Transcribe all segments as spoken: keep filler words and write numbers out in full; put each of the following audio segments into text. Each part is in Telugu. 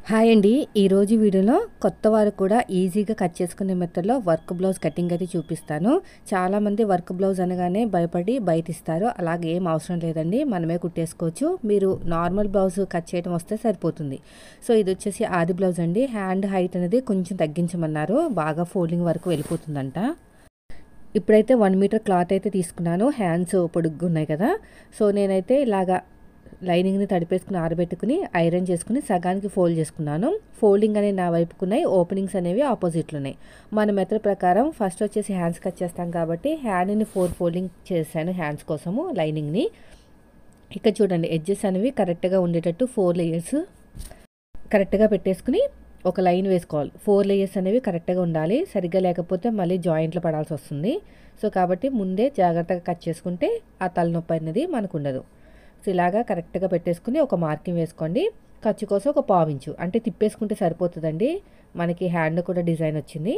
హాయ్ అండి. ఈరోజు వీడియోలో కొత్త వారు కూడా ఈజీగా కట్ చేసుకునే మెథడ్లో వర్క్ బ్లౌజ్ కటింగ్ అయితే చూపిస్తాను. చాలామంది వర్క్ బ్లౌజ్ అనగానే భయపడి బయట ఇస్తారు. అలాగే ఏం అవసరం లేదండి, మనమే కుట్టేసుకోవచ్చు. మీరు నార్మల్ బ్లౌజ్ కట్ చేయడం వస్తే సరిపోతుంది. సో ఇది వచ్చేసి ఆది బ్లౌజ్ అండి. హ్యాండ్ హైట్ అనేది కొంచెం తగ్గించమన్నారు, బాగా ఫోల్డింగ్ వరకు వెళ్ళిపోతుందంట. ఇప్పుడైతే వన్ మీటర్ క్లాత్ అయితే తీసుకున్నాను. హ్యాండ్స్ పొడుగ్గా ఉన్నాయి కదా, సో నేనైతే ఇలాగా లైనింగ్ని తడిపేసుకుని ఆరబెట్టుకుని ఐరన్ చేసుకుని సగానికి ఫోల్డ్ చేసుకున్నాను. ఫోల్డింగ్ అనేవి నా వైపుకున్నాయి, ఓపెనింగ్స్ అనేవి ఆపోజిట్లు ఉన్నాయి. మన మెథడ్ ప్రకారం ఫస్ట్ వచ్చేసి హ్యాండ్స్ కట్ చేస్తాం కాబట్టి హ్యాండ్ని ఫోర్ ఫోల్డింగ్ చేశాను హ్యాండ్స్ కోసము లైనింగ్ని. ఇక్కడ చూడండి, ఎడ్జెస్ అనేవి కరెక్ట్గా ఉండేటట్టు ఫోర్ లేయర్స్ కరెక్ట్గా పెట్టేసుకుని ఒక లైన్ వేసుకోవాలి. ఫోర్ లేయర్స్ అనేవి కరెక్ట్గా ఉండాలి, సరిగ్గా లేకపోతే మళ్ళీ జాయింట్లు పడాల్సి వస్తుంది. సో కాబట్టి ముందే జాగ్రత్తగా కట్ చేసుకుంటే ఆ తలనొప్పి అనేది మనకు ఉండదు. సో ఇలాగా కరెక్ట్గా పెట్టేసుకుని ఒక మార్కింగ్ వేసుకోండి. ఖర్చు కోసం ఒక పావించు అంటే తిప్పేసుకుంటే సరిపోతుందండి. మనకి హ్యాండ్ కూడా డిజైన్ వచ్చింది.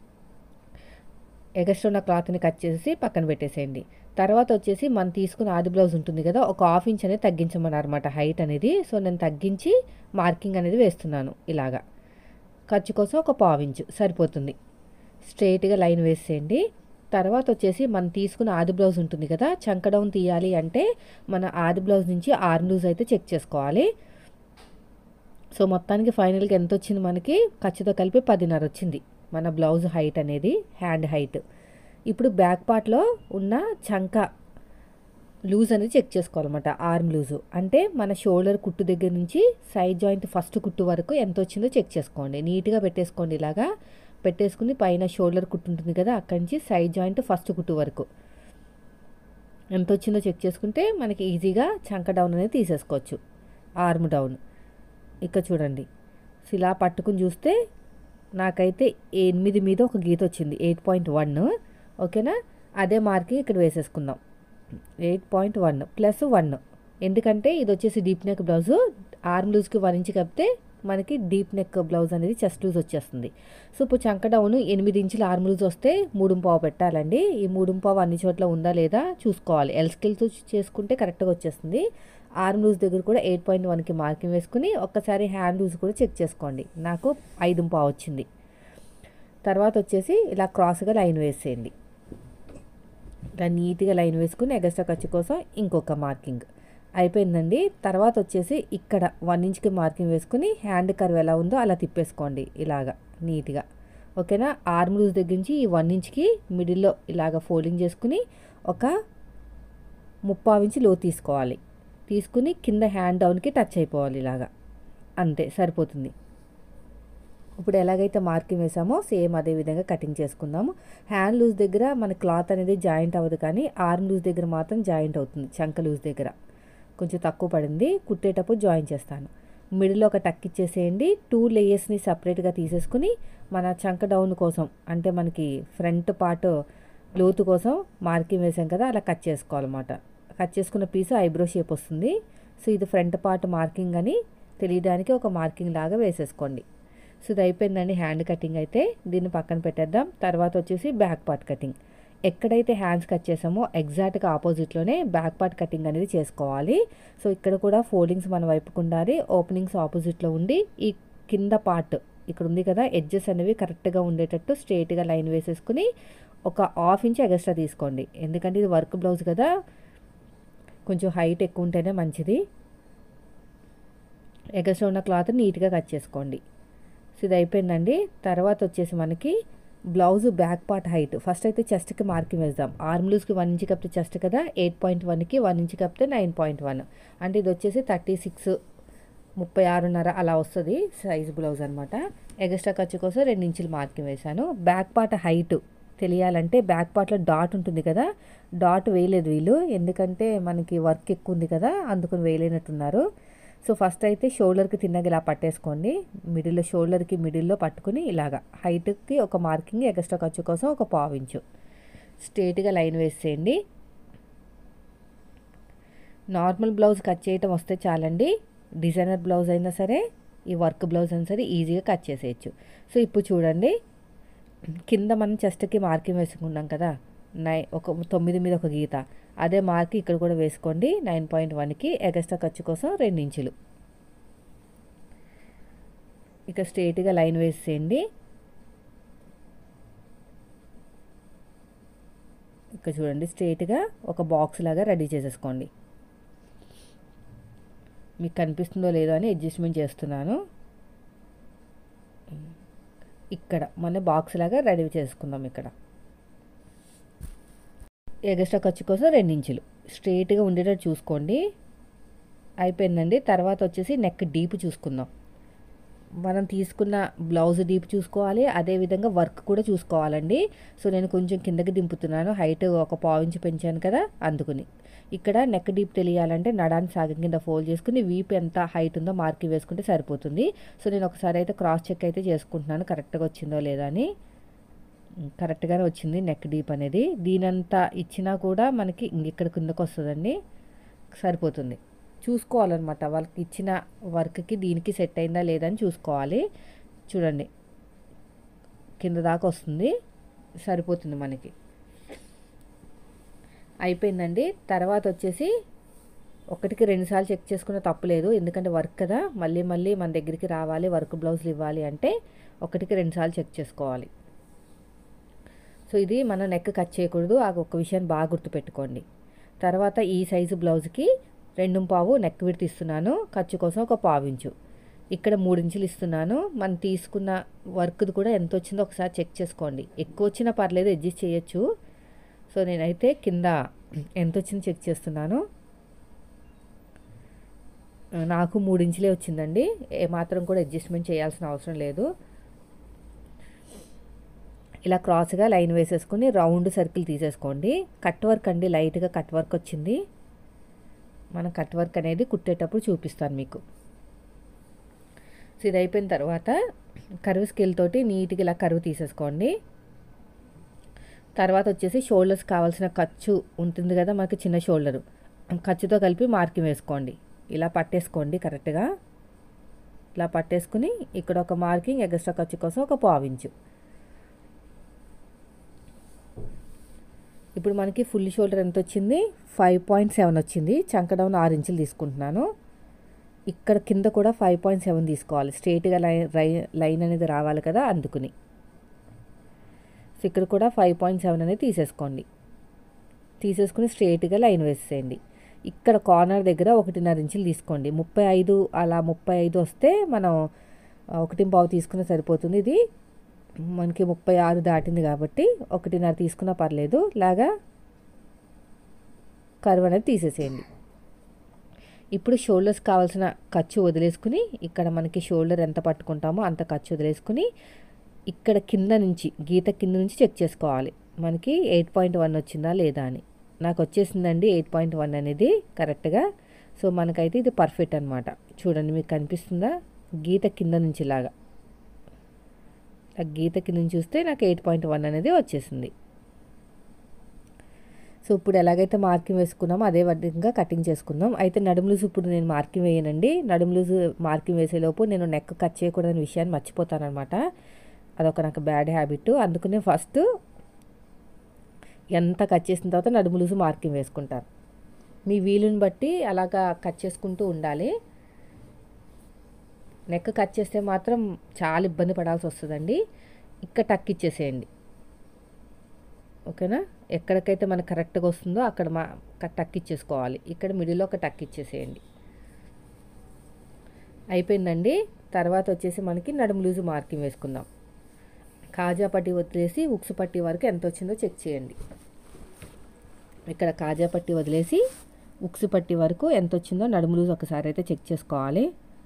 ఎగస్ట్రా ఉన్న క్లాత్ని కట్ చేసి పక్కన పెట్టేసేయండి. తర్వాత వచ్చేసి మనం తీసుకున్న ఆది బ్లౌజ్ ఉంటుంది కదా, ఒక హాఫ్ ఇంచ్ అనేది తగ్గించమన్నారు అనమాట హైట్ అనేది. సో నేను తగ్గించి మార్కింగ్ అనేది వేస్తున్నాను. ఇలాగా ఖర్చు కోసం ఒక పావించు సరిపోతుంది. స్ట్రైట్గా లైన్ వేసేయండి. తర్వాత వచ్చేసి మనం తీసుకున్న ఆది బ్లౌజ్ ఉంటుంది కదా, చంక డౌన్ తీయాలి అంటే మన ఆది బ్లౌజ్ నుంచి ఆర్మ్ లూజ్ అయితే చెక్ చేసుకోవాలి. సో మొత్తానికి ఫైనల్గా ఎంత వచ్చింది, మనకి ఖర్చుతో కలిపి పదిన్నర వచ్చింది మన బ్లౌజ్ హైట్ అనేది, హ్యాండ్ హైట్. ఇప్పుడు బ్యాక్ పార్ట్లో ఉన్న చంక లూజ్ అనేది చెక్ చేసుకోవాలన్నమాట. ఆర్మ్ లూజు అంటే మన షోల్డర్ కుట్టు దగ్గర నుంచి సైడ్ జాయింట్ ఫస్ట్ కుట్టు వరకు ఎంత వచ్చిందో చెక్ చేసుకోండి. నీట్గా పెట్టేసుకోండి. ఇలాగా పెట్టేసుకుని పైన షోల్డర్ కుట్టు ఉంటుంది కదా, అక్కడి నుంచి సైడ్ జాయింట్ ఫస్ట్ కుట్టు వరకు ఎంత వచ్చిందో చెక్ చేసుకుంటే మనకి ఈజీగా చంక డౌన్ అనేది తీసేసుకోవచ్చు, ఆర్మ్ డౌన్. ఇక్కడ చూడండి, ఇలా పట్టుకుని చూస్తే నాకైతే ఎనిమిది మీద ఒక గీత వచ్చింది, ఎయిట్ పాయింట్ వన్. ఓకేనా, అదే మార్కింగ్ ఇక్కడ వేసేసుకుందాం. Eight point one plus one, ఎందుకంటే ఇది వచ్చేసి డీప్ నెక్ బ్లౌజు. ఆర్మ్ లూజ్కి వన్ ఇంచ్ కప్పితే మనకి డీప్ నెక్ బ్లౌజ్ అనేది చెస్ట్ లూజ్ వచ్చేస్తుంది. సో ఇప్పుడు చంక డౌన్ ఎనిమిది ఇంచుల ఆర్మ్ లూజ్ వస్తే మూడు పావు పెట్టాలండి. ఈ మూడు పావు అన్ని చోట్ల ఉందా లేదా చూసుకోవాలి. ఎల్ స్కేల్తో చేసుకుంటే కరెక్ట్గా వచ్చేస్తుంది. ఆర్మ్ లూజ్ దగ్గర కూడా ఎయిట్ పాయింట్ వన్కి మార్కింగ్ వేసుకుని ఒక్కసారి హ్యాండ్ లూజ్ కూడా చెక్ చేసుకోండి. నాకు ఐదు పావు వచ్చింది. తర్వాత వచ్చేసి ఇలా క్రాస్గా లైన్ వేసేయండి. ఇలా నీట్గా లైన్ వేసుకుని ఎగస్ట్రా ఖర్చు కోసం ఇంకొక మార్కింగ్ అయిపోయిందండి. తర్వాత వచ్చేసి ఇక్కడ వన్ ఇంచ్కి మార్కింగ్ వేసుకుని హ్యాండ్ కర్వ్ ఎలా ఉందో అలా తిప్పేసుకోండి ఇలాగా నీట్గా. ఓకేనా, ఆర్మ్ లూజ్ దగ్గర నుంచి ఈ వన్ ఇంచ్కి మిడిల్లో ఇలాగ ఫోల్డింగ్ చేసుకుని ఒక ముప్పావు ఇంచ్ లో తీసుకోవాలి. తీసుకుని కింద హ్యాండ్ డౌన్కి టచ్ అయిపోవాలి ఇలాగా, అంతే సరిపోతుంది. ఇప్పుడు ఎలాగైతే మార్కింగ్ వేసామో సేమ్ అదే విధంగా కటింగ్ చేసుకుందాము. హ్యాండ్ లూజ్ దగ్గర మన క్లాత్ అనేది జాయింట్ అవ్వదు, కానీ ఆర్మ్ లూజ్ దగ్గర మాత్రం జాయింట్ అవుతుంది. చంక లూజ్ దగ్గర కొంచెం తక్కువ పడింది, కుట్టేటప్పుడు జాయిన్ చేస్తాను. మిడిల్లో ఒక టక్ ఇచ్చేసేయండి. టూ లేయర్స్ని సపరేట్గా తీసేసుకుని మన చంక డౌన్ కోసం అంటే మనకి ఫ్రంట్ పార్ట్ లోతు కోసం మార్కింగ్ వేసాం కదా, అలా కట్ చేసుకోవాలన్నమాట. కట్ చేసుకున్న పీసు ఐబ్రో షేప్ వస్తుంది. సో ఇది ఫ్రంట్ పార్ట్ మార్కింగ్ అని తెలియడానికి ఒక మార్కింగ్ లాగా వేసేసుకోండి. సో ఇది అయిపోయిందండి హ్యాండ్ కటింగ్ అయితే. దీన్ని పక్కన పెట్టేద్దాం. తర్వాత వచ్చేసి బ్యాక్ పార్ట్ కటింగ్. ఎక్కడైతే హ్యాండ్స్ కట్ చేసామో ఎగ్జాక్ట్గా ఆపోజిట్లోనే బ్యాక్ పార్ట్ కటింగ్ అనేది చేసుకోవాలి. సో ఇక్కడ కూడా ఫోల్డింగ్స్ మన వైపుకు ఉండాలి, ఓపెనింగ్స్ ఆపోజిట్లో ఉండి ఈ కింద పార్ట్ ఇక్కడ ఉంది కదా, ఎడ్జెస్ అనేవి కరెక్ట్గా ఉండేటట్టు స్ట్రైట్గా లైన్ వేసేసుకుని ఒక హాఫ్ ఇంచ్ ఎగస్ట్రా తీసుకోండి. ఎందుకంటే ఇది వర్క్ బ్లౌజ్ కదా, కొంచెం హైట్ ఎక్కువ ఉంటేనే మంచిది. ఎగస్ట్రా ఉన్న క్లాత్ నీట్గా కట్ చేసుకోండి. సో ఇది అయిపోయిందండి. తర్వాత వచ్చేసి మనకి blouse back part height first అయితే చెస్ట్కి మార్కింగ్ వేద్దాం. ఆర్మ్ లూజ్కి వన్ ఇంచ్ కప్పితే చెస్ట్ కదా, ఎయిట్ పాయింట్ వన్కి వన్ ఇంచ్ కప్పితే నైన్ పాయింట్ వన్ అంటే ఇది వచ్చేసి థర్టీ సిక్స్ ముప్పై ఆరున్నర అలా వస్తుంది సైజ్ బ్లౌజ్ అనమాట. ఎగస్ట్రా ఖర్చు కోసం రెండు ఇంచులు మార్కింగ్ వేశాను. బ్యాక్ పార్ట్ హైట్ తెలియాలంటే బ్యాక్ పార్ట్లో డాట్ ఉంటుంది కదా, డాట్ వేయలేదు వీళ్ళు, ఎందుకంటే మనకి వర్క్ ఎక్కువ ఉంది కదా అందుకని వేయలేనట్టున్నారు. సో ఫస్ట్ అయితే షోల్డర్కి తిన్నగా ఇలా పట్టేసుకోండి. మిడిల్లో షోల్డర్కి మిడిల్లో పట్టుకుని ఇలాగా హైట్కి ఒక మార్కింగ్ ఎగస్ట్రా ఖర్చు కోసం ఒక పావు ఇంచు స్ట్రైట్గా లైన్ వేసేయండి. నార్మల్ బ్లౌజ్ కట్ చేయటం వస్తే చాలండి. డిజైనర్ బ్లౌజ్ అయినా సరే ఈ వర్క్ బ్లౌజ్ అయినా సరే ఈజీగా కట్ చేసేయచ్చు. సో ఇప్పుడు చూడండి, కింద మనం చెస్ట్కి మార్కింగ్ వేసుకున్నాం కదా, నై ఒక తొమ్మిది మీద ఒక గీత, అదే మార్క్ ఇక్కడ కూడా వేసుకోండి. నైన్ పాయింట్ వన్కి ఎగస్ట్రా ఖర్చు కోసం రెండు ఇంచులు ఇక స్ట్రైట్గా లైన్ వేసేయండి. ఇక్కడ చూడండి స్ట్రైట్గా ఒక బాక్స్ లాగా రెడీ చేసేసుకోండి. మీకు కనిపిస్తుందో లేదో అని అడ్జస్ట్మెంట్ చేస్తున్నాను. ఇక్కడ మన బాక్స్ లాగా రెడీ చేసుకుందాం. ఇక్కడ ఎగస్ట్రా ఖర్చు కోసం రెండు ఇంచులు స్ట్రైట్గా ఉండేటట్టు చూసుకోండి. అయిపోయిందండి. తర్వాత వచ్చేసి నెక్ డీప్ చూసుకుందాం. మనం తీసుకున్న బ్లౌజ్ డీప్ చూసుకోవాలి, అదేవిధంగా వర్క్ కూడా చూసుకోవాలండి. సో నేను కొంచెం కిందకి దింపుతున్నాను, హైట్ ఒక పావు ఇంచు పెంచాను కదా అందుకుని. ఇక్కడ నెక్ డీప్ తెలియాలంటే నడాన్ని సాగం కింద ఫోల్డ్ చేసుకుని వీపు ఎంత హైట్ ఉందో మార్కింగ్ వేసుకుంటే సరిపోతుంది. సో నేను ఒకసారి అయితే క్రాస్ చెక్ అయితే చేసుకుంటున్నాను కరెక్ట్గా వచ్చిందో లేదా అని. కరెక్ట్గానే వచ్చింది నెక్ డీప్ అనేది. దీనంతా ఇచ్చినా కూడా మనకి ఇక్కడ కిందకు వస్తుందండి, సరిపోతుంది. చూసుకోవాలన్నమాట వాళ్ళకి ఇచ్చిన వర్క్కి దీనికి సెట్ అయిందా లేదా అని చూసుకోవాలి. చూడండి కింద దాకా వస్తుంది, సరిపోతుంది మనకి. అయిపోయిందండి. తర్వాత వచ్చేసి ఒకటికి రెండుసార్లు చెక్ చేసుకున్న తప్పులేదు, ఎందుకంటే వర్క్ కదా, మళ్ళీ మళ్ళీ మన దగ్గరికి రావాలి, వర్క్ బ్లౌజులు ఇవ్వాలి అంటే ఒకటికి రెండుసార్లు చెక్ చేసుకోవాలి. సో ఇది మనం నెక్ కట్ చేయకూడదు, ఆ ఒక్క విషయాన్ని బాగా గుర్తుపెట్టుకోండి. తర్వాత ఈ సైజు బ్లౌజ్కి రెండు పావు నెక్ విడ్త్ ఇస్తున్నాను, ఖర్చు కోసం ఒక పావు ఇంచు. ఇక్కడ మూడు ఇంచులు ఇస్తున్నాను. మనం తీసుకున్న వర్క్ది కూడా ఎంత వచ్చిందో ఒకసారి చెక్ చేసుకోండి. ఎక్కువ వచ్చినా పర్లేదు, అడ్జస్ట్ చేయొచ్చు. సో నేనైతే కింద ఎంత వచ్చిందో చెక్ చేస్తున్నాను. నాకు మూడు ఇంచులే వచ్చిందండి, ఏమాత్రం కూడా అడ్జస్ట్మెంట్ చేయాల్సిన అవసరం లేదు. ఇలా క్రాస్గా లైన్ వేసేసుకుని రౌండ్ సర్కిల్ తీసేసుకోండి. కట్ వర్క్ అండి, లైట్గా కట్ వర్క్ వచ్చింది. మనం కట్ వర్క్ అనేది కుట్టేటప్పుడు చూపిస్తాను మీకు. సో ఇది అయిపోయిన తర్వాత కర్వ్ స్కేల్ తోటి నీట్గా ఇలా కర్వ్ తీసేసుకోండి. తర్వాత వచ్చేసి షోల్డర్స్ కావాల్సిన ఖర్చు ఉంటుంది కదా మనకి, చిన్న షోల్డరు ఖర్చుతో కలిపి మార్కింగ్ వేసుకోండి. ఇలా పట్టేసుకోండి కరెక్ట్గా. ఇలా పట్టేసుకుని ఇక్కడ ఒక మార్కింగ్ ఎగస్ట్రా ఖర్చు కోసం ఒక పావు ఇంచు. ఇప్పుడు మనకి ఫుల్ షోల్డర్ ఎంత వచ్చింది, ఫైవ్ పాయింట్ సెవెన్ వచ్చింది. చంక డౌన్ ఆరు ఇంచులు తీసుకుంటున్నాను. ఇక్కడ కింద కూడా ఫైవ్ పాయింట్ సెవెన్ తీసుకోవాలి, స్ట్రైట్గా లైన్ లైన్ అనేది రావాలి కదా అందుకుని. సో ఇక్కడ కూడా ఫైవ్ పాయింట్ సెవెన్ అనేది తీసేసుకోండి. తీసేసుకుని స్ట్రైట్గా లైన్ వేసేయండి. ఇక్కడ కార్నర్ దగ్గర ఒకటిన్నర ఇంచులు తీసుకోండి. ముప్పై ఐదు అలా ముప్పై ఐదు వస్తే మనం ఒకటి పావు తీసుకున్న సరిపోతుంది. ఇది మనకి ముప్పై ఆరు దాటింది కాబట్టి ఒకటిన్నర తీసుకున్నా పర్లేదు. లాగా కర్వ్ అనేది తీసేసేయండి. ఇప్పుడు షోల్డర్స్ కావాల్సిన ఖర్చు వదిలేసుకుని ఇక్కడ మనకి షోల్డర్ ఎంత పట్టుకుంటామో అంత ఖర్చు వదిలేసుకుని ఇక్కడ కింద నుంచి గీత కింద నుంచి చెక్ చేసుకోవాలి మనకి ఎయిట్ పాయింట్ వన్ వచ్చిందా లేదా అని. నాకు వచ్చేసిందండి ఎయిట్ పాయింట్ వన్ అనేది కరెక్ట్గా. సో మనకైతే ఇది పర్ఫెక్ట్ అనమాట. చూడండి మీకు కనిపిస్తుందా, గీత కింద నుంచి లాగా ఆ గీత కింద నుంచి చూస్తే నాకు ఎయిట్ పాయింట్ వన్ అనేది వచ్చేసింది. సో ఇప్పుడు ఎలాగైతే మార్కింగ్ వేసుకున్నామో అదే విధంగా కటింగ్ చేసుకుందాం. అయితే నడుము లూజ్ ఇప్పుడు నేను మార్కింగ్ వేయనండి. నడుము లూజ్ మార్కింగ్ వేసేలోపు నేను నెక్ కట్ చేయకూడదనే విషయాన్ని మర్చిపోతాను అనమాట. అదొక నాకు బ్యాడ్ హ్యాబిట్. అందుకనే ఫస్ట్ ఎంత కట్ చేసిన తర్వాత నడుము లూజ్ మార్కింగ్ వేసుకుంటాను. మీ వీలుని బట్టి అలాగా కట్ చేసుకుంటూ ఉండాలి. నెక్ కట్ చేస్తే మాత్రం చాలా ఇబ్బంది పడాల్సి వస్తుందండి. ఇక్కడ టక్ ఇచ్చేసేయండి, ఓకేనా. ఎక్కడికైతే మనకు కరెక్ట్గా వస్తుందో అక్కడ మా టక్ ఇచ్చేసుకోవాలి. ఇక్కడ మిడిల్లో ఒక టక్ ఇచ్చేసేయండి. అయిపోయిందండి. తర్వాత వచ్చేసి మనకి నడుము లూజు మార్కింగ్ వేసుకుందాం. కాజా పట్టి వదిలేసి ఉక్సు పట్టి వరకు ఎంత వచ్చిందో చెక్ చేయండి. ఇక్కడ కాజా పట్టి వదిలేసి ఉక్సు పట్టి వరకు ఎంత వచ్చిందో నడుము లూజు ఒకసారి అయితే చెక్ చేసుకోవాలి.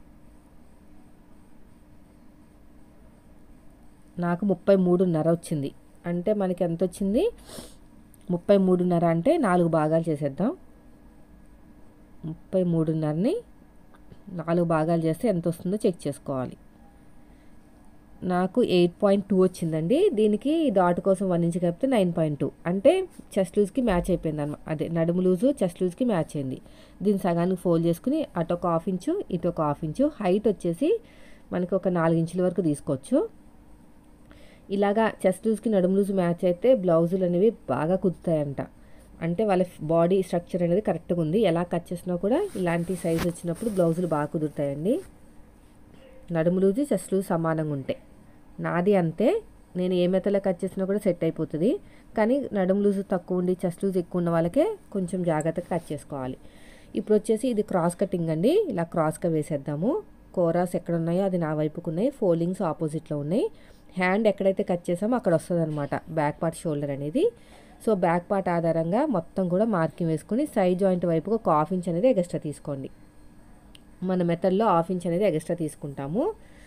నాకు ముప్పై మూడున్నర వచ్చింది. అంటే మనకి ఎంత వచ్చింది, ముప్పై మూడున్నర అంటే నాలుగు భాగాలు చేసేద్దాం. ముప్పై మూడున్నరని నాలుగు భాగాలు చేస్తే ఎంత వస్తుందో చెక్ చేసుకోవాలి. నాకు ఎయిట్ పాయింట్ టూ వచ్చిందండి. దీనికి డాట్ కోసం వన్ ఇంచ్ కలిపితే నైన్ పాయింట్ టూ అంటే చెస్ట్ లూజ్కి మ్యాచ్ అయిపోయింది అన్నమాట. అదే నడుము లూజు చెస్ట్ లూజ్కి మ్యాచ్ అయింది. దీన్ని సగానికి ఫోల్డ్ చేసుకుని అటు ఒక హాఫ్ ఇంచు ఇటు ఒక హాఫ్ ఇంచు హైట్ వచ్చేసి మనకి ఒక నాలుగు ఇంచుల వరకు తీసుకోవచ్చు. ఇలాగా చెస్ట్ లూజ్కి నడుము లూజ్ మ్యాచ్ అయితే బ్లౌజులు అనేవి బాగా కుదుతాయంట. అంటే వాళ్ళ బాడీ స్ట్రక్చర్ అనేది కరెక్ట్గా ఉంది. ఎలా కట్ చేసినా కూడా ఇలాంటి సైజ్ వచ్చినప్పుడు బ్లౌజులు బాగా కుదురుతాయండి. నడుము లూజు చెస్ట్ లూజ్ సమానంగా ఉంటాయి. నాది అంతే, నేను ఏ మెథడ్లో కట్ చేసినా కూడా సెట్ అయిపోతుంది. కానీ నడుము లూజు తక్కువ ఉండి చెస్ట్ లూజ్ ఎక్కువ ఉన్న వాళ్ళకే కొంచెం జాగ్రత్తగా కట్ చేసుకోవాలి. ఇప్పుడు వచ్చేసి ఇది క్రాస్ కటింగ్ అండి. ఇలా క్రాస్గా వేసేద్దాము. కోరాస్ ఎక్కడ ఉన్నాయో అది నా వైపుకు ఉన్నాయి, ఫోల్డింగ్స్ ఆపోజిట్లో ఉన్నాయి. హ్యాండ్ ఎక్కడైతే కట్ చేసామో అక్కడ వస్తుంది అనమాట బ్యాక్ పార్ట్ షోల్డర్ అనేది. సో బ్యాక్ పార్ట్ ఆధారంగా మొత్తం కూడా మార్కింగ్ వేసుకొని సైడ్ జాయింట్ వైపుకు ఒక హాఫ్ ఇంచ్ అనేది ఎక్స్ట్రా తీసుకోండి. మన మెథడ్లో హాఫ్ ఇంచ్ అనేది ఎక్స్ట్రా తీసుకుంటాము.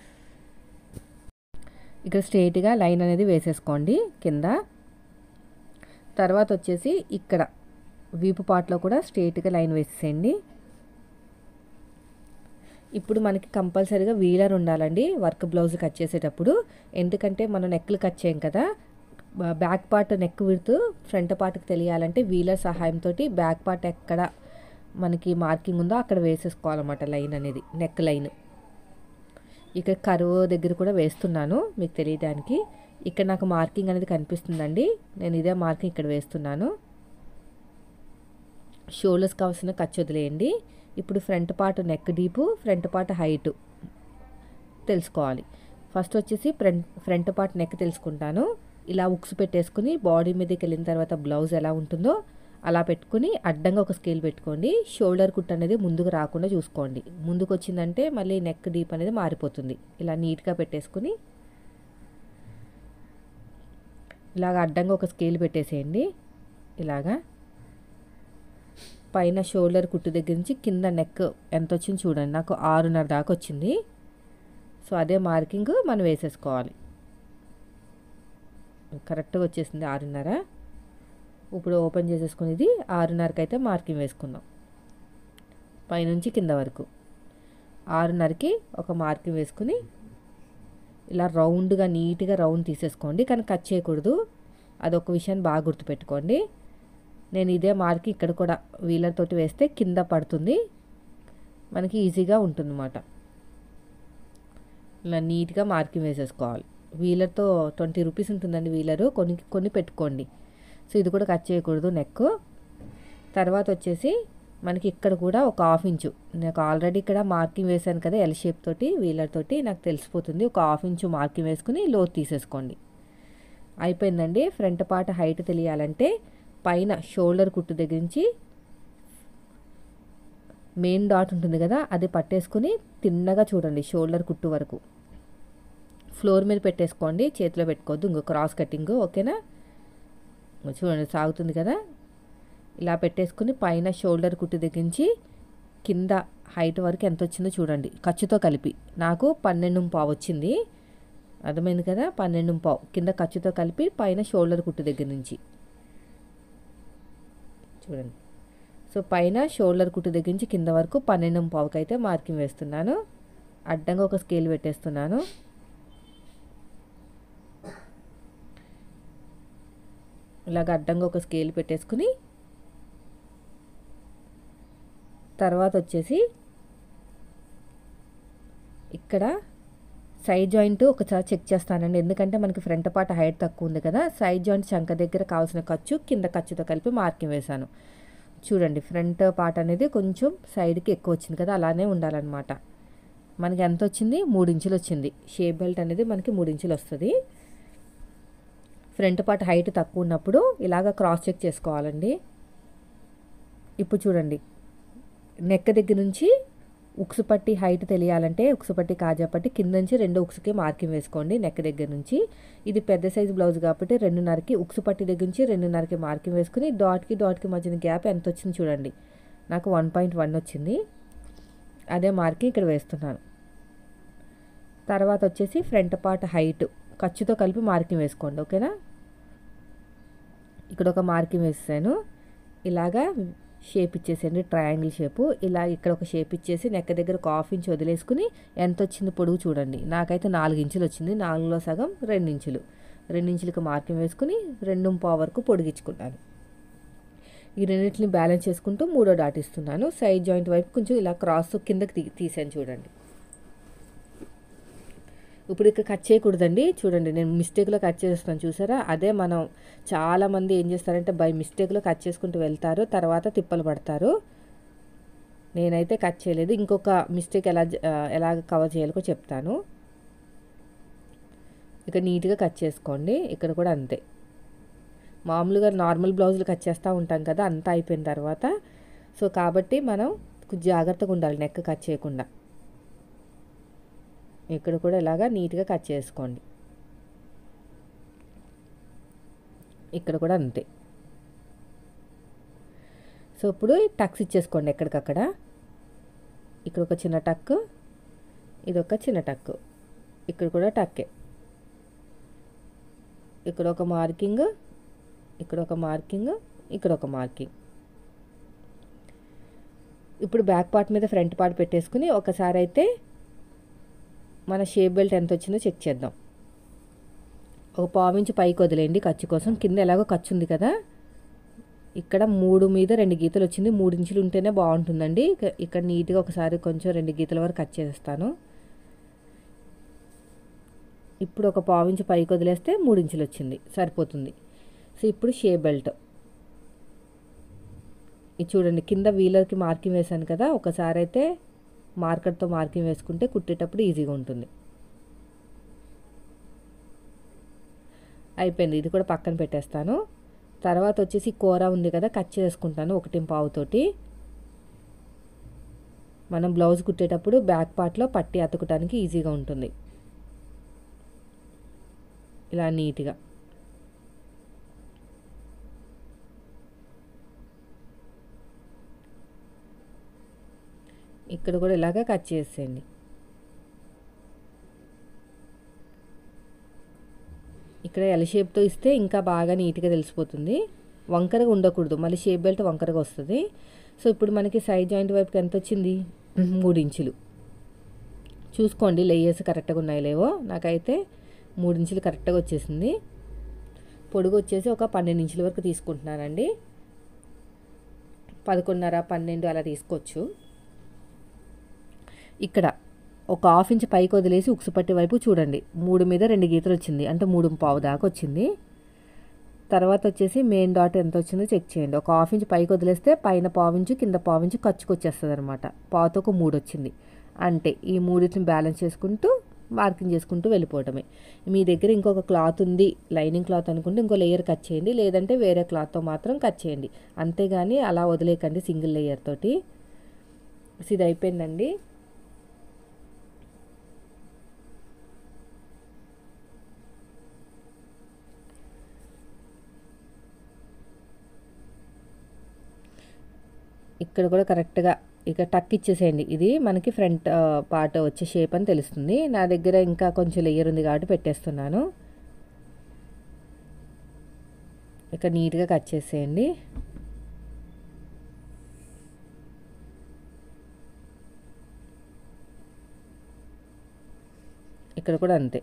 ఇక్కడ స్ట్రైట్గా లైన్ అనేది వేసేసుకోండి కింద. తర్వాత వచ్చేసి ఇక్కడ వీపు పార్ట్లో కూడా స్ట్రైట్గా లైన్ వేసేసేయండి. ఇప్పుడు మనకి కంపల్సరీగా వీలర్ ఉండాలండి వర్క్ బ్లౌజ్ కట్ చేసేటప్పుడు. ఎందుకంటే మనం నెక్లు కట్ చేయం కదా, బ్యాక్ పార్ట్ నెక్ విడుతూ ఫ్రంట్ పార్ట్కి తెలియాలంటే వీలర్ సహాయంతో బ్యాక్ పార్ట్ ఎక్కడ మనకి మార్కింగ్ ఉందో అక్కడ వేసేసుకోవాలన్నమాట లైన్ అనేది, నెక్ లైన్. ఇక్కడ కరువు దగ్గర కూడా వేస్తున్నాను మీకు తెలియడానికి. ఇక్కడ నాకు మార్కింగ్ అనేది కనిపిస్తుందండి, నేను ఇదే మార్కింగ్ ఇక్కడ వేస్తున్నాను. షోల్డర్స్ కావాల్సిన ఖర్చు వదిలేయండి. ఇప్పుడు front part neck deep, front part height తెలుసుకోవాలి. ఫస్ట్ వచ్చేసి ఫ్రంట్ ఫ్రంట్ పార్ట్ నెక్ తెలుసుకుంటాను. ఇలా ఉక్స్ పెట్టేసుకుని బాడీ మీదకి వెళ్ళిన తర్వాత బ్లౌజ్ ఎలా ఉంటుందో అలా పెట్టుకుని అడ్డంగా ఒక స్కేల్ పెట్టుకోండి. షోల్డర్ కుట్ అనేది ముందుకు రాకుండా చూసుకోండి. ముందుకు వచ్చిందంటే మళ్ళీ నెక్ డీప్ అనేది మారిపోతుంది. ఇలా నీట్గా పెట్టేసుకుని ఇలాగ అడ్డంగా ఒక స్కేల్ పెట్టేసేయండి. ఇలాగా పైన షోల్డర్ కుట్టు దగ్గర నుంచి కింద నెక్ ఎంత వచ్చింది చూడండి, నాకు ఆరున్నర దాకా వచ్చింది. సో అదే మార్కింగ్ మనం వేసేసుకోవాలి. కరెక్ట్గా వచ్చేసింది ఆరున్నర. ఇప్పుడు ఓపెన్ చేసేసుకుని ఇది ఆరున్నరకి అయితే మార్కింగ్ వేసుకుందాం. పైనుంచి కింద వరకు ఆరున్నరకి ఒక మార్కింగ్ వేసుకుని ఇలా రౌండ్గా నీట్గా రౌండ్ తీసేసుకోండి. కానీ కట్ చేయకూడదు, అదొక విషయాన్ని బాగా గుర్తుపెట్టుకోండి. నేను ఇదే మార్కింగ్ ఇక్కడ కూడా వీలర్ తోటి వేస్తే కింద పడుతుంది, మనకి ఈజీగా ఉంటుందన్నమాట. ఇలా నీట్గా మార్కింగ్ వేసేసుకోవాలి. వీలర్తో ట్వంటీ రూపీస్ ఉంటుందండి వీలరు, కొన్ని కొన్ని పెట్టుకోండి. సో ఇది కూడా కట్ చేయకూడదు నెక్. తర్వాత వచ్చేసి మనకి ఇక్కడ కూడా ఒక హాఫ్ ఇంచు, నాకు ఆల్రెడీ ఇక్కడ మార్కింగ్ వేసాను కదా ఎల్ షేప్ తోటి వీలర్ తోటి, నాకు తెలిసిపోతుంది. ఒక హాఫ్ ఇంచు మార్కింగ్ వేసుకుని లోతు తీసేసుకోండి. అయిపోయిందండి. ఫ్రంట్ పార్ట్ హైట్ తెలియాలంటే పైన షోల్డర్ కుట్టు దగ్గర నుంచి మెయిన్ డాట్ ఉంటుంది కదా అది పట్టేసుకుని తిన్నగా చూడండి షోల్డర్ కుట్టు వరకు. ఫ్లోర్ మీద పెట్టేసుకోండి, చేతిలో పెట్టుకోవద్దు. ఇంకో క్రాస్ కటింగ్ ఓకేనా. చూడండి సాగుతుంది కదా. ఇలా పెట్టేసుకుని పైన షోల్డర్ కుట్టు దగ్గర నుంచి కింద హైట్ వరకు ఎంత వచ్చిందో చూడండి ఖర్చుతో కలిపి. నాకు పన్నెండు పావు వచ్చింది, అర్థమైంది కదా. పన్నెండు పావు కింద ఖర్చుతో కలిపి పైన షోల్డర్ కుట్టు దగ్గర నుంచి చూడండి. సో పైన షోల్డర్ కుట్టు దగ్గర నుంచి కింద వరకు పన్నెండు పావుకి అయితే మార్కింగ్ వేస్తున్నాను. అడ్డంగా ఒక స్కేల్ పెట్టేస్తున్నాను. ఇలాగ అడ్డంగా ఒక స్కేల్ పెట్టేసుకుని తర్వాత వచ్చేసి ఇక్కడ సైడ్ జాయింట్ ఒకసారి చెక్ చేస్తానండి. ఎందుకంటే మనకి ఫ్రంట్ పార్ట్ హైట్ తక్కువ ఉంది కదా, సైడ్ జాయింట్ చంక దగ్గర కావాల్సిన ఖర్చు కింద ఖర్చుతో కలిపి మార్కింగ్ వేశాను. చూడండి ఫ్రంట్ పార్ట్ అనేది కొంచెం సైడ్కి ఎక్కువ వచ్చింది కదా, అలానే ఉండాలన్నమాట. మనకి ఎంత వచ్చింది, మూడు ఇంచులు వచ్చింది. షేప్ బెల్ట్ అనేది మనకి మూడు ఇంచులు వస్తుంది. ఫ్రంట్ పార్ట్ హైట్ తక్కువ ఉన్నప్పుడు ఇలాగ క్రాస్ చెక్ చేసుకోవాలండి. ఇప్పుడు చూడండి నెక్ దగ్గర నుంచి ఉక్సు పట్టి హైట్ తెలియాలంటే ఉక్సు పట్టి కాజా పట్టి కింద నుంచి రెండు ఉక్సుకి మార్కింగ్ వేసుకోండి నెక్ దగ్గర నుంచి. ఇది పెద్ద సైజు బ్లౌజ్ కాబట్టి రెండున్నరకి ఉక్సు పట్టి దగ్గర నుంచి రెండున్నరకి మార్కింగ్ వేసుకుని డాట్కి డాట్కి మధ్యన గ్యాప్ ఎంత వచ్చింది చూడండి, నాకు వన్ పాయింట్ వన్ వచ్చింది. అదే మార్కింగ్ ఇక్కడ వేస్తున్నాను. తర్వాత వచ్చేసి ఫ్రంట్ పార్ట్ హైట్ ఖర్చుతో కలిపి మార్కింగ్ వేసుకోండి ఓకేనా. ఇక్కడ ఒక మార్కింగ్ వేసాను. ఇలాగా షేప్ ఇచ్చేసేయండి ట్రయాంగిల్ షేపు. ఇలా ఇక్కడ ఒక షేప్ ఇచ్చేసి నెక్క దగ్గర ఒక హాఫ్ ఇంచ్ వదిలేసుకుని ఎంత వచ్చింది పొడుగు చూడండి. నాకైతే నాలుగు ఇంచులు వచ్చింది. నాలుగులో సగం రెండు ఇంచులు రెండు ఇంచులకు మార్కింగ్ వేసుకుని రెండు పావు వరకు పొడిగించుకున్నాను. ఈ రెండింటిని బ్యాలెన్స్ చేసుకుంటూ మూడో డాట్ ఇస్తున్నాను. సైడ్ జాయింట్ వైపు కొంచెం ఇలా క్రాస్ కిందకి తీ తీసాను చూడండి. ఇప్పుడు ఇక్కడ కట్ చేయకూడదండి. చూడండి నేను మిస్టేక్లో కట్ చేస్తాను చూసారా. అదే మనం చాలామంది ఏం చేస్తారంటే బై మిస్టేక్లో కట్ చేసుకుంటూ వెళ్తారు, తర్వాత తిప్పలు పడతారు. నేనైతే కట్ చేయలేదు. ఇంకొక మిస్టేక్ ఎలా ఎలా కవర్ చేయాలో చెప్తాను. ఇక నీట్గా కట్ చేసుకోండి. ఇక్కడ కూడా అంతే. మామూలుగా నార్మల్ బ్లౌజులు కట్ చేస్తూ ఉంటాం కదా, అంతా అయిపోయిన తర్వాత. సో కాబట్టి మనం జాగ్రత్తగా ఉండాలి నెక్ కట్ చేయకుండా. ఇక్కడ కూడా ఇలాగా నీట్గా కట్ చేసుకోండి. ఇక్కడ కూడా అంతే. సో ఇప్పుడు టక్స్ ఇచ్చేసుకోండి ఎక్కడికక్కడ. ఇక్కడ ఒక చిన్న టక్, ఇది ఒక చిన్న టక్, ఇక్కడ కూడా టక్కే. ఇక్కడ ఒక మార్కింగ్, ఇక్కడ ఒక మార్కింగ్, ఇక్కడ ఒక మార్కింగ్. ఇప్పుడు బ్యాక్ పార్ట్ మీద ఫ్రంట్ పార్ట్ పెట్టేసుకుని ఒకసారి అయితే మన షేప్ బెల్ట్ ఎంత వచ్చిందో చెక్ చేద్దాం. ఒక పావించి పైకి వదిలేయండి ఖర్చు కోసం. కింద ఎలాగో ఖర్చు ఉంది కదా, ఇక్కడ మూడు మీద రెండు గీతలు వచ్చింది. మూడు ఇంచులు ఉంటేనే బాగుంటుందండి. ఇక్కడ నీట్గా ఒకసారి కొంచెం రెండు గీతల వరకు కట్ చేస్తాను. ఇప్పుడు ఒక పావించి పైకి వదిలేస్తే మూడు ఇంచులు వచ్చింది, సరిపోతుంది. సో ఇప్పుడు షేప్ బెల్ట్ ఇది చూడండి, కింద వీలర్కి మార్కింగ్ వేసాను కదా, ఒకసారి అయితే మార్కర్తో మార్కింగ్ వేసుకుంటే కుట్టేటప్పుడు ఈజీగా ఉంటుంది. అయిపోయింది. ఇది కూడా పక్కన పెట్టేస్తాను. తర్వాత వచ్చేసి కూర ఉంది కదా, కట్ చేసుకుంటాను ఒకటి పావుతోటి. మనం బ్లౌజ్ కుట్టేటప్పుడు బ్యాక్ పార్ట్లో పట్టి అతుకడానికి ఈజీగా ఉంటుంది. ఇలా నీట్గా ఇక్కడ కూడా ఇలాగ కట్ చేసేయండి. ఇక్కడ ఎల్ షేప్తో ఇస్తే ఇంకా బాగా నీట్గా తెలిసిపోతుంది. వంకరగా ఉండకూడదు, మళ్ళీ షేప్ బెల్ట్ వంకరగా వస్తుంది. సో ఇప్పుడు మనకి సైడ్ జాయింట్ వైపుకి ఎంత వచ్చింది, మూడు ఇంచులు. చూసుకోండి లేయర్స్ కరెక్ట్గా ఉన్నాయో లేవో. నాకైతే మూడు ఇంచులు కరెక్ట్గా వచ్చేసింది. పొడుగు వచ్చేసి ఒక పన్నెండు ఇంచుల వరకు తీసుకుంటున్నానండి. పదకొండున్నర పన్నెండు అలా తీసుకోవచ్చు. ఇక్కడ ఒక హాఫ్ ఇంచ్ పైకి వదిలేసి ఉక్సు పట్టి వైపు చూడండి, మూడు మీద రెండు గీతలు వచ్చింది, అంటే మూడు పావు దాకా వచ్చింది. తర్వాత వచ్చేసి మెయిన్ డాట్ ఎంత వచ్చిందో చెక్ చేయండి. ఒక హాఫ్ ఇంచ్ పైకి వదిలేస్తే పైన పావించు కింద పావించు ఖర్చుకు వచ్చేస్తుంది అనమాట. పావుతో ఒక మూడు వచ్చింది. అంటే ఈ మూడింటిని బ్యాలెన్స్ చేసుకుంటూ మార్కింగ్ చేసుకుంటూ వెళ్ళిపోవటమే. మీ దగ్గర ఇంకొక క్లాత్ ఉంది, లైనింగ్ క్లాత్ అనుకుంటే ఇంకో లేయర్ కట్ చేయండి, లేదంటే వేరే క్లాత్తో మాత్రం కట్ చేయండి. అంతేగాని అలా వదిలేకండి సింగిల్ లేయర్ తోటి. ఇది అయిపోయిందండి. ఇక్కడ కూడా కరెక్ట్గా ఇక టక్ ఇచ్చేసేయండి. ఇది మనకి ఫ్రంట్ పార్ట్ వచ్చే షేప్ అని తెలుస్తుంది. నా దగ్గర ఇంకా కొంచెం లేయర్ ఉంది కాబట్టి పెట్టేస్తున్నాను. ఇక నీట్గా కట్ చేసేయండి. ఇక్కడ కూడా అంతే.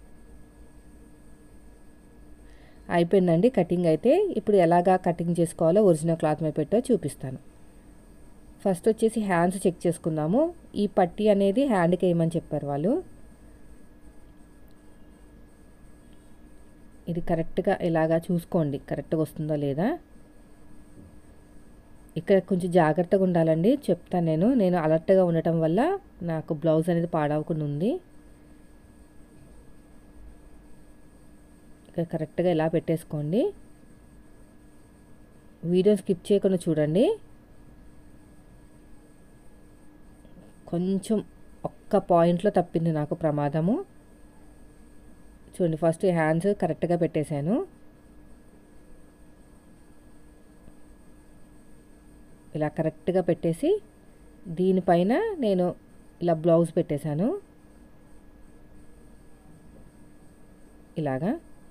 అయిపోయిందండి కటింగ్ అయితే. ఇప్పుడు ఎలాగా కటింగ్ చేసుకోవాలో ఒరిజినల్ క్లాత్ మీద పెట్టో చూపిస్తాను. ఫస్ట్ వచ్చేసి హ్యాండ్స్ చెక్ చేసుకుందాము. ఈ పట్టీ అనేది హ్యాండ్కి వేయమని చెప్పారు వాళ్ళు. ఇది కరెక్ట్గా ఇలాగా చూసుకోండి, కరెక్ట్గా వస్తుందో లేదా. ఇక్కడ కొంచెం జాగ్రత్తగా ఉండాలండి, చెప్తాను నేను. నేను అలర్ట్గా ఉండటం వల్ల నాకు బ్లౌజ్ అనేది పాడవకుండా ఉంది. ఇక్కడ కరెక్ట్గా ఇలా పెట్టేసుకోండి. వీడియో స్కిప్ చేయకుండా చూడండి. కొంచెం ఒక్క పాయింట్లో తప్పింది నాకు ప్రమాదము. చూడండి, ఫస్ట్ హ్యాండ్స్ కరెక్ట్గా పెట్టేశాను. ఇలా కరెక్ట్గా పెట్టేసి దీనిపైన నేను ఇలా బ్లౌజ్ పెట్టేశాను. ఇలాగా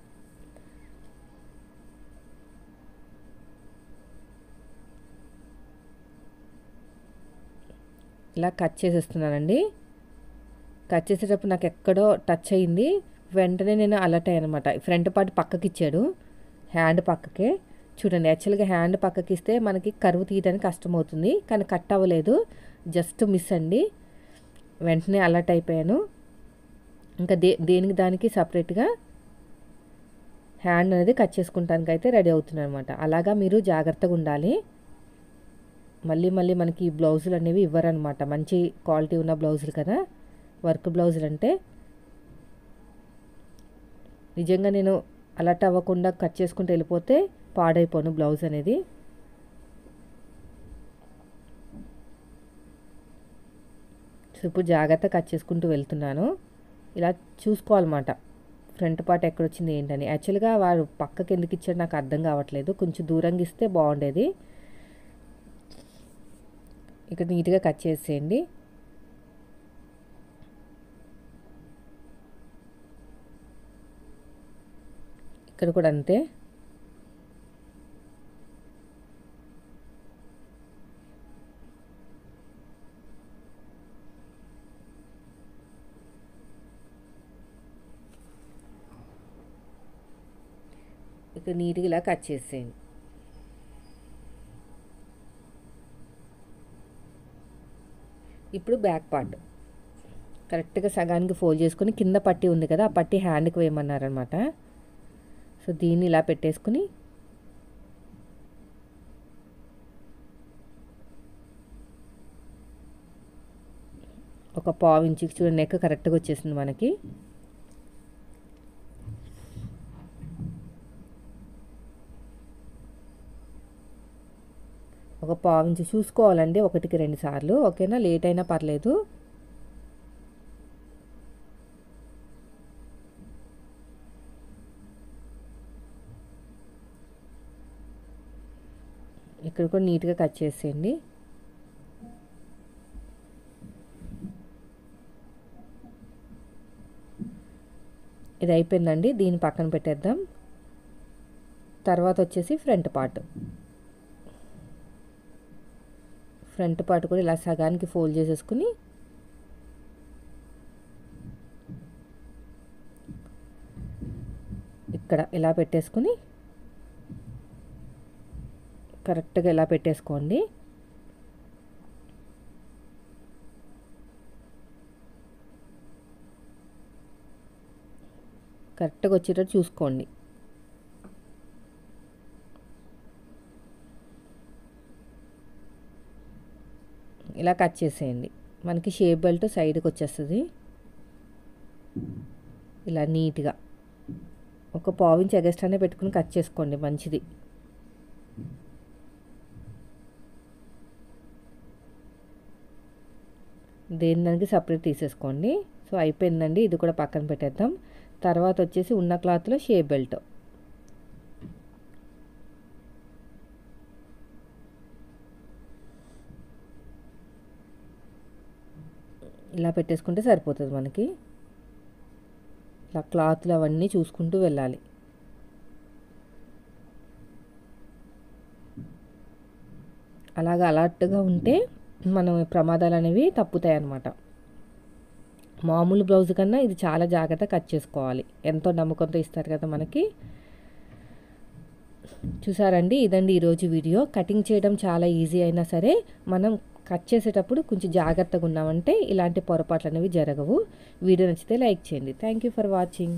ఇలా కట్ చేసేస్తున్నానండి. కట్ చేసేటప్పుడు నాకు ఎక్కడో టచ్ అయింది, వెంటనే నేను అలర్ట్ అయ్యాను అనమాట. ఫ్రంట్ పార్ట్ పక్కకి ఇచ్చాడు, హ్యాండ్ పక్కకే. చూడండి, యాక్చువల్గా హ్యాండ్ పక్కకి ఇస్తే మనకి కరువు తీయడానికి కష్టమవుతుంది, కానీ కట్ అవ్వలేదు, జస్ట్ మిస్ అండి. వెంటనే అలర్ట్ అయిపోయాను. ఇంకా దే దేనికి దానికి సపరేట్గా హ్యాండ్ అనేది కట్ చేసుకుంటానికి అయితే రెడీ అవుతుంది అనమాట. అలాగా మీరు జాగ్రత్తగా ఉండాలి. మళ్ళీ మళ్ళీ మనకి ఈ బ్లౌజులు అనేవి ఇవ్వరనమాట. మంచి క్వాలిటీ ఉన్న బ్లౌజులు కదా వర్క్ బ్లౌజులు అంటే. నిజంగా నేను అలర్ట్ అవ్వకుండా కట్ చేసుకుంటూ వెళ్ళిపోతే పాడైపోను బ్లౌజ్ అనేది. సో ఇప్పుడు జాగ్రత్త కట్ చేసుకుంటూ వెళ్తున్నాను. ఇలా చూసుకోవాలన్నమాట ఫ్రంట్ పార్ట్ ఎక్కడొచ్చింది ఏంటని. యాక్చువల్గా వాడు పక్కకి ఎందుకు ఇచ్చాడు నాకు అర్థం కావట్లేదు. కొంచెం దూరంగా ఇస్తే బాగుండేది. ఇక్కడ నీట్గా కట్ చేసేయండి. ఇక్కడ కూడా అంతే. ఇక్కడ నీట్గా ఇలా కట్ చేసేయండి. ఇప్పుడు బ్యాక్ పార్ట్ కరెక్ట్గా సగానికి ఫోల్డ్ చేసుకొని కింద పట్టి ఉంది కదా ఆ పట్టి హ్యాండ్కి వేయమన్నారనమాట. సో దీన్ని ఇలా పెట్టేసుకుని ఒక పావు ఇంచుకి చూడండి నెక్ కరెక్ట్గా వచ్చేసింది మనకి. ఒక పావు ఇంచు చూసుకోవాలండి ఒకటికి రెండు సార్లు. ఓకేనా, లేట్ అయినా పర్లేదు. ఇక్కడ కూడా నీట్గా కట్ చేసేయండి. ఇది అయిపోయిందండి. దీన్ని పక్కన పెట్టేద్దాం. తర్వాత వచ్చేసి ఫ్రంట్ పార్ట్. ఫ్రంట్ పార్ట్ కూడా ఇలా సగానికి ఫోల్డ్ చేసేసుకుని ఇక్కడ ఇలా పెట్టేసుకుని కరెక్ట్గా ఇలా పెట్టేసుకోండి. కరెక్ట్గా వచ్చేటట్టు చూసుకోండి. ఇలా కట్ చేసేయండి. మనకి షేప్ బెల్ట్ సైడ్కి వచ్చేస్తుంది. ఇలా నీట్గా ఒక పావు ఇంచ్ ఎగస్ట్రానే పెట్టుకుని కట్ చేసుకోండి, మంచిది. దేని దానికి సపరేట్ తీసేసుకోండి. సో అయిపోయిందండి. ఇది కూడా పక్కన పెట్టేద్దాం. తర్వాత వచ్చేసి ఉన్న క్లాత్లో షేప్ బెల్ట్ ఇలా పెట్టేసుకుంటే సరిపోతుంది మనకి. ఇలా క్లాత్లు అవన్నీ చూసుకుంటూ వెళ్ళాలి. అలాగ అలర్ట్గా ఉంటే మనం ప్రమాదాలు అనేవి తప్పుతాయి అన్నమాట. మామూలు బ్లౌజ్ కన్నా ఇది చాలా జాగ్రత్తగా కట్ చేసుకోవాలి. ఎంతో నమ్మకంతో ఇస్తారు కదా మనకి. చూసారండి, ఇదండి ఈరోజు వీడియో. కటింగ్ చేయడం చాలా ఈజీ అయినా సరే మనం కట్ చేసేటప్పుడు కొంచెం జాగ్రత్తగా ఉన్నామంటే ఇలాంటి పొరపాట్లు అనేవి జరగవు. వీడియో నచ్చితే లైక్ చేయండి. Thank you for watching.